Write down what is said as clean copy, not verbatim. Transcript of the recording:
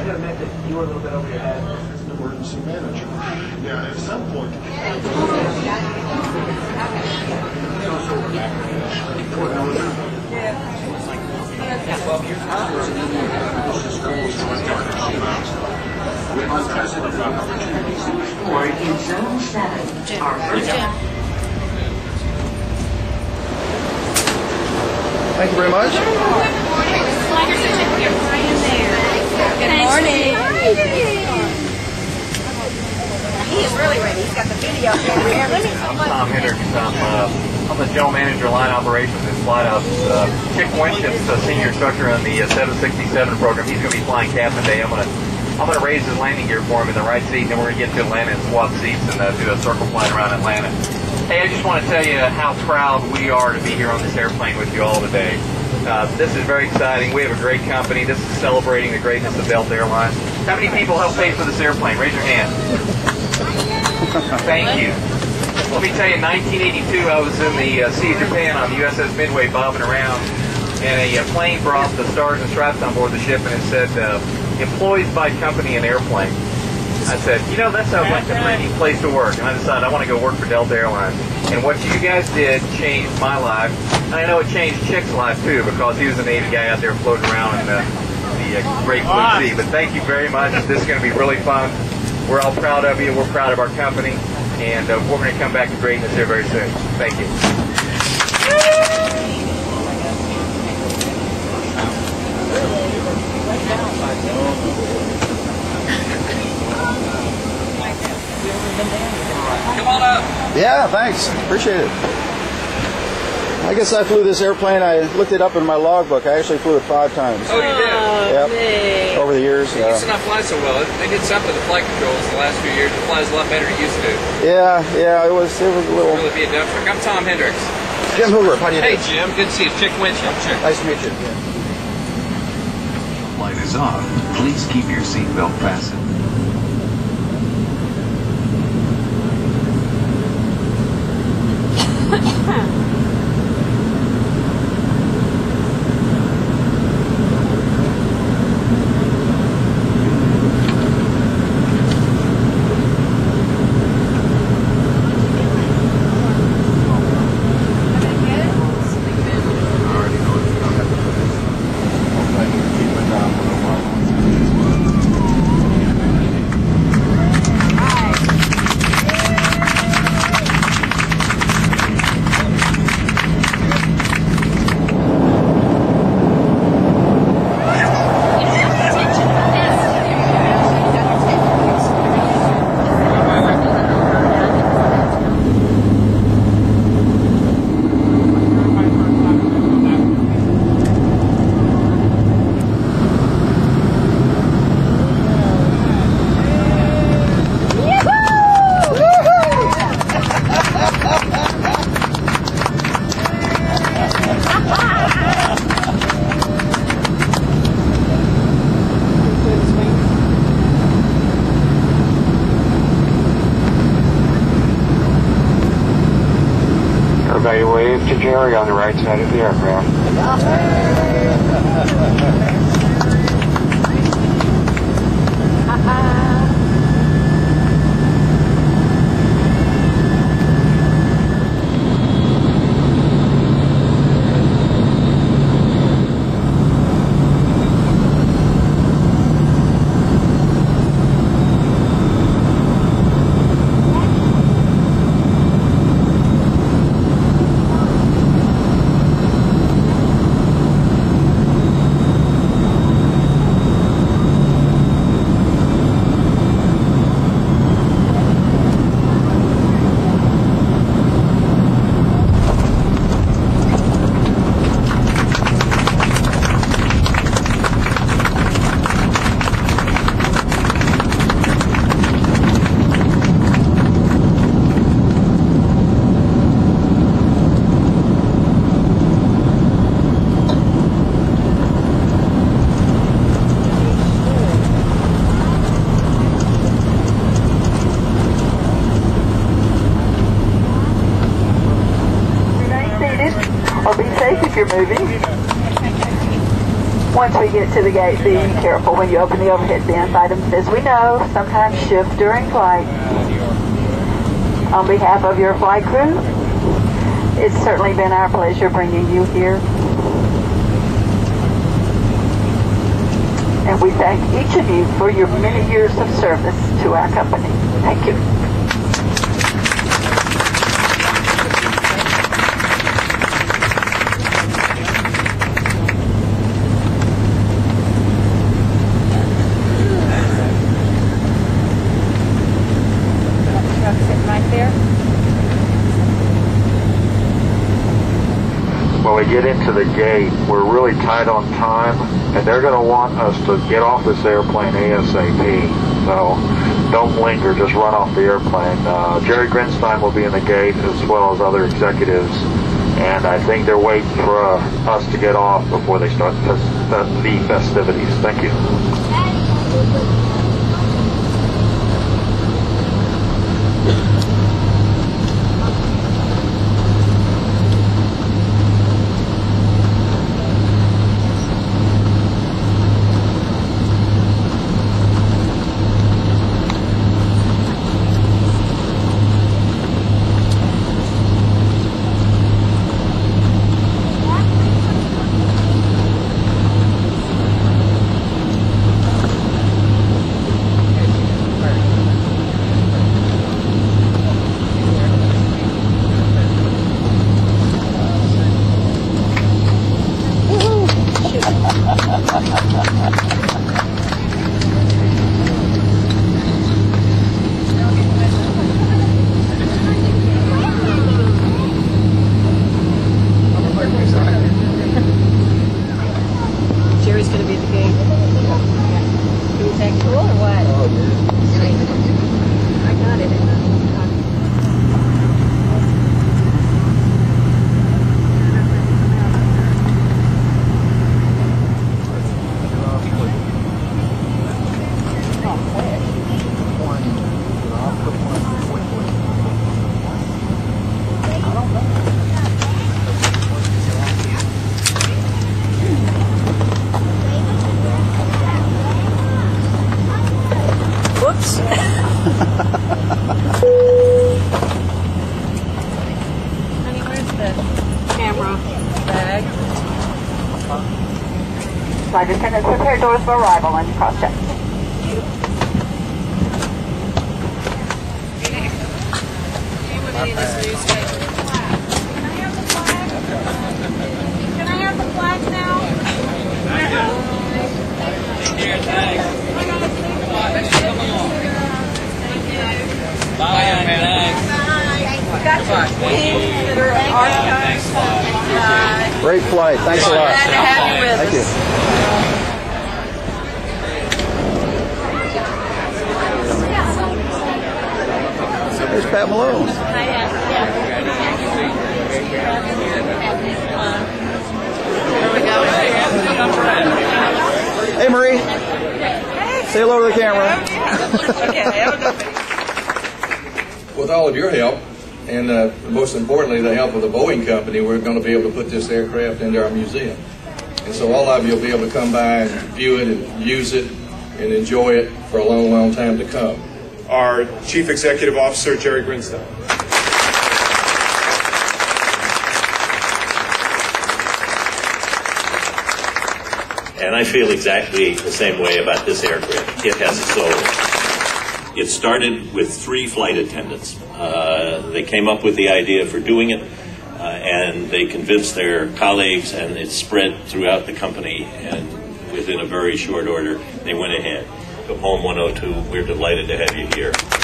might have meant that you were a little bit over your head. Emergency manager. Yeah, at some point. Or in Zone 7, our first. Thank you very much. Good morning. He is really ready. He's got the video. I'm Tom Hendricks. I'm the general manager of line operations at Flight House. Chick Winship's a senior instructor on the 767 program. He's going to be flying captain today. I'm going to raise his landing gear for him in the right seat, and then we're going to get to Atlanta and swap seats and do a circle flight around Atlanta. Hey, I just want to tell you how proud we are to be here on this airplane with you all today. This is very exciting. We have a great company. This is celebrating the greatness of Delta Airlines. How many people helped pay for this airplane? Raise your hand. Thank you. Let me tell you, in 1982, I was in the Sea of Japan on the USS Midway bobbing around, and a plane brought the stars and stripes on board the ship, and it said, employees by company and airplane. I said, you know, that sounds like a pretty neat place to work, and I decided I want to go work for Delta Airlines. And what you guys did changed my life, and I know it changed Chick's life too, because he was a Navy guy out there floating around in the great blue sea. But thank you very much. This is going to be really fun. We're all proud of you. We're proud of our company, and we're going to come back to greatness here very soon. Thank you. Come on up. Yeah, thanks. Appreciate it. I guess I flew this airplane. I looked it up in my logbook. I actually flew it 5 times. Oh, you did? Yep. Over the years. It used to not fly so well. They did something to flight controls the last few years. It flies a lot better than it used to. Yeah, it was a little. Really be a dump truck. I'm Tom Hendricks. Jim Hoover, how do you do? Hey, Jim. Good to see you. Chick Winship. Chick. Nice to meet you. Flight is on. Please keep your seatbelt fastened. Everybody wave to Jerry on the right side of the aircraft. Or be safe if you're moving. Once we get to the gate, be careful when you open the overhead bins. Items, as we know, sometimes shift during flight. On behalf of your flight crew, it's certainly been our pleasure bringing you here. And we thank each of you for your many years of service to our company. Thank you. When we get into the gate, we're really tight on time, and they're going to want us to get off this airplane ASAP. So don't linger, just run off the airplane. Jerry Grinstein will be in the gate as well as other executives, and I think they're waiting for us to get off before they start the festivities. Thank you. Jerry's going to be at the gate. Can you take cool or what? Oh, yeah. I got it. Whoops. Honey, where's the camera bag? Flight attendants, prepare doors for arrival and cross-check. Can I have the flag now? Bye, young man. Great flight. Thanks a lot. Glad to have you with Thank us. you. There's Pat Malone. There we go. Hey, Marie. Say hello to the camera. With all of your help, and most importantly, the help of the Boeing company, we're going to be able to put this aircraft into our museum. And so all of you will be able to come by and view it and use it and enjoy it for a long, long time to come. Our Chief Executive Officer, Jerry Grinstein. And I feel exactly the same way about this aircraft. It has a soul. It started with 3 flight attendants. They came up with the idea for doing it, and they convinced their colleagues, and it spread throughout the company. And within a very short order, they went ahead. So Home 102, we're delighted to have you here.